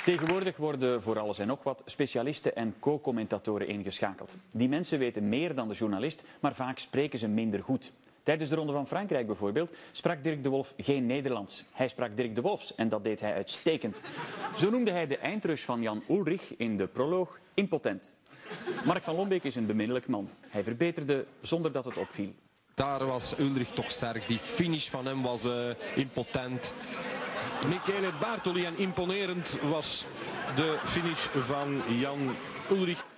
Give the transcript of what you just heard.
Tegenwoordig worden voor alles en nog wat specialisten en co-commentatoren ingeschakeld. Die mensen weten meer dan de journalist, maar vaak spreken ze minder goed. Tijdens de Ronde van Frankrijk bijvoorbeeld sprak Dirk de Wolf geen Nederlands. Hij sprak Dirk de Wolfs en dat deed hij uitstekend. Zo noemde hij de eindrush van Jan Ullrich in de proloog impotent. Mark van Lombeek is een beminnelijk man. Hij verbeterde zonder dat het opviel. Daar was Ullrich toch sterk. Die finish van hem was impotent. Michele Bartoli en imponerend was de finish van Jan Ullrich.